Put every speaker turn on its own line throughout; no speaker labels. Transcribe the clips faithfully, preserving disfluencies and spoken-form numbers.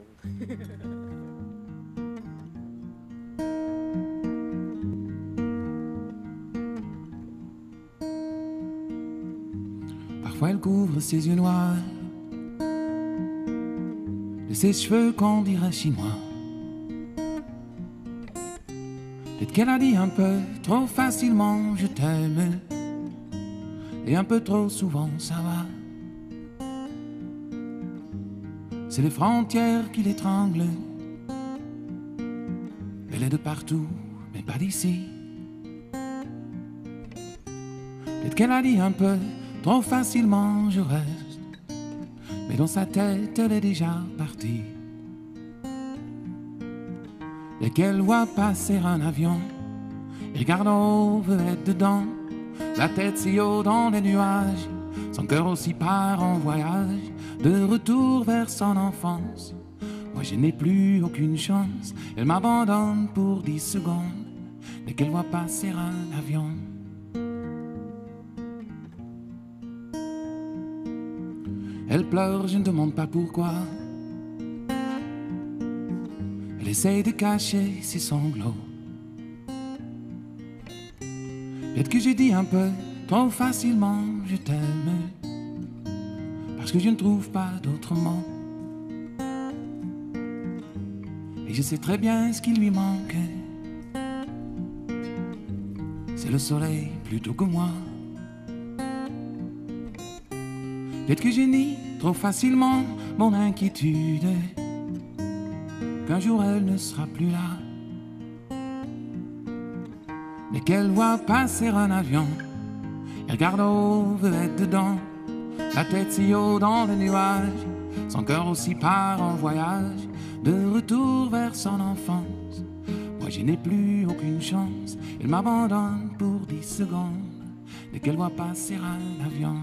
Parfois elle couvre ses yeux noirs de ses cheveux qu'on dirait chinois. Peut-être qu'elle a dit un peu trop facilement je t'aime, et un peu trop souvent ça va. C'est les frontières qui l'étranglent. Elle est de partout, mais pas d'ici. Peut-être qu'elle a dit un peu trop facilement je reste, mais dans sa tête elle est déjà partie. Et qu'elle voit passer un avion, et regarde en haut, veut être dedans. La tête si haut dans les nuages, son cœur aussi part en voyage, de retour vers son enfance. Moi je n'ai plus aucune chance, elle m'abandonne pour dix secondes, dès qu'elle voit passer un avion. Elle pleure, je ne demande pas pourquoi. Elle essaye de cacher ses sanglots. Peut-être que j'ai dit un peu trop facilement je t'aime, parce que je ne trouve pas d'autres mots. Et je sais très bien ce qui lui manque, c'est le soleil plutôt que moi. Peut-être que j'ai nié trop facilement mon inquiétude, qu'un jour elle ne sera plus là. Mais qu'elle voit passer un avion, elle regarde au haut, veut être dedans. La tête si haut dans les nuages, son cœur aussi part en voyage, de retour vers son enfance. Moi je n'ai plus aucune chance, elle m'abandonne pour dix secondes, dès qu'elle voit passer un avion.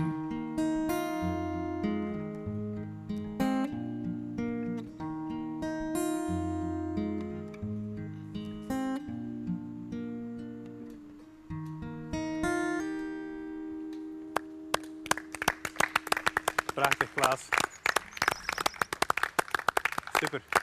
Prachtig, Klaas. Super.